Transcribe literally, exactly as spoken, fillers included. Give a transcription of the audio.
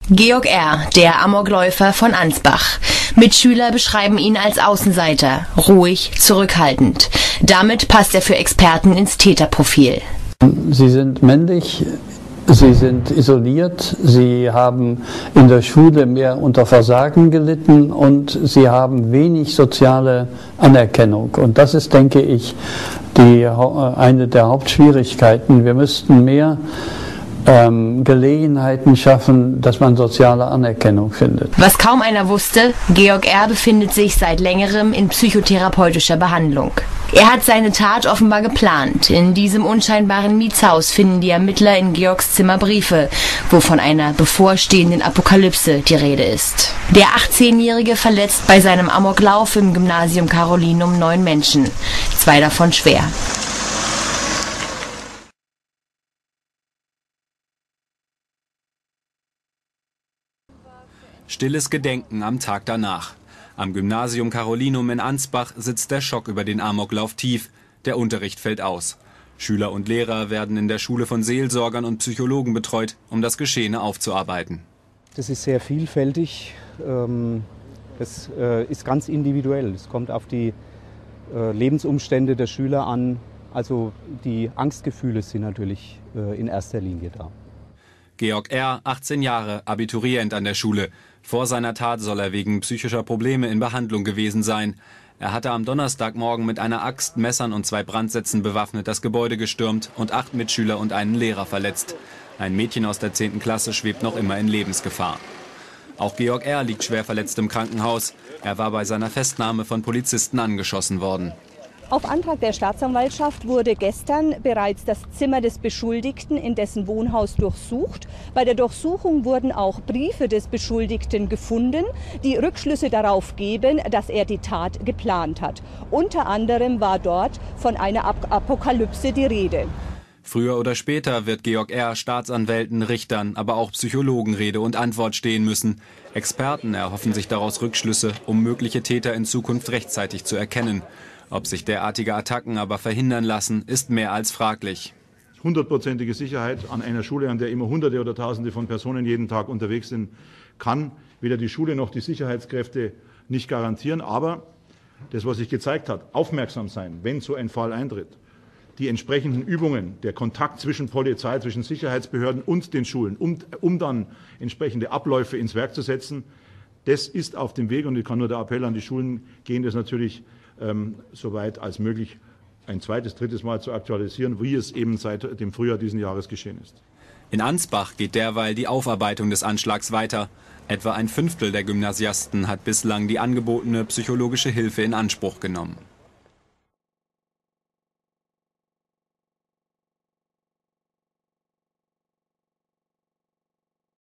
Georg R., der Amokläufer von Ansbach. Mitschüler beschreiben ihn als Außenseiter, ruhig, zurückhaltend. Damit passt er für Experten ins Täterprofil. Sie sind männlich, sie sind isoliert, sie haben in der Schule mehr unter Versagen gelitten und sie haben wenig soziale Anerkennung. Und das ist, denke ich, die, eine der Hauptschwierigkeiten. Wir müssten mehr Ähm, Gelegenheiten schaffen, dass man soziale Anerkennung findet. Was kaum einer wusste, Georg R. befindet sich seit längerem in psychotherapeutischer Behandlung. Er hat seine Tat offenbar geplant. In diesem unscheinbaren Mietshaus finden die Ermittler in Georgs Zimmer Briefe, wo von einer bevorstehenden Apokalypse die Rede ist. Der achtzehnjährige verletzt bei seinem Amoklauf im Gymnasium Carolinum neun Menschen, zwei davon schwer. Stilles Gedenken am Tag danach. Am Gymnasium Carolinum in Ansbach sitzt der Schock über den Amoklauf tief. Der Unterricht fällt aus. Schüler und Lehrer werden in der Schule von Seelsorgern und Psychologen betreut, um das Geschehene aufzuarbeiten. Das ist sehr vielfältig. Das ist ganz individuell. Es kommt auf die Lebensumstände der Schüler an. Also die Angstgefühle sind natürlich in erster Linie da. Georg R., achtzehn Jahre, Abiturient an der Schule. Vor seiner Tat soll er wegen psychischer Probleme in Behandlung gewesen sein. Er hatte am Donnerstagmorgen mit einer Axt, Messern und zwei Brandsätzen bewaffnet das Gebäude gestürmt und acht Mitschüler und einen Lehrer verletzt. Ein Mädchen aus der zehnten Klasse schwebt noch immer in Lebensgefahr. Auch Georg R. liegt schwer verletzt im Krankenhaus. Er war bei seiner Festnahme von Polizisten angeschossen worden. Auf Antrag der Staatsanwaltschaft wurde gestern bereits das Zimmer des Beschuldigten in dessen Wohnhaus durchsucht. Bei der Durchsuchung wurden auch Briefe des Beschuldigten gefunden, die Rückschlüsse darauf geben, dass er die Tat geplant hat. Unter anderem war dort von einer Ap- Apokalypse die Rede. Früher oder später wird Georg R. Staatsanwälten, Richtern, aber auch Psychologen Rede und Antwort stehen müssen. Experten erhoffen sich daraus Rückschlüsse, um mögliche Täter in Zukunft rechtzeitig zu erkennen. Ob sich derartige Attacken aber verhindern lassen, ist mehr als fraglich. Hundertprozentige Sicherheit an einer Schule, an der immer Hunderte oder Tausende von Personen jeden Tag unterwegs sind, kann weder die Schule noch die Sicherheitskräfte nicht garantieren. Aber das, was sich gezeigt hat, aufmerksam sein, wenn so ein Fall eintritt, die entsprechenden Übungen, der Kontakt zwischen Polizei, zwischen Sicherheitsbehörden und den Schulen, um, um dann entsprechende Abläufe ins Werk zu setzen, das ist auf dem Weg. Und ich kann nur der Appell an die Schulen gehen, das natürlich ähm, soweit als möglich ein zweites, drittes Mal zu aktualisieren, wie es eben seit dem Frühjahr diesen Jahres geschehen ist. In Ansbach geht derweil die Aufarbeitung des Anschlags weiter. Etwa ein Fünftel der Gymnasiasten hat bislang die angebotene psychologische Hilfe in Anspruch genommen.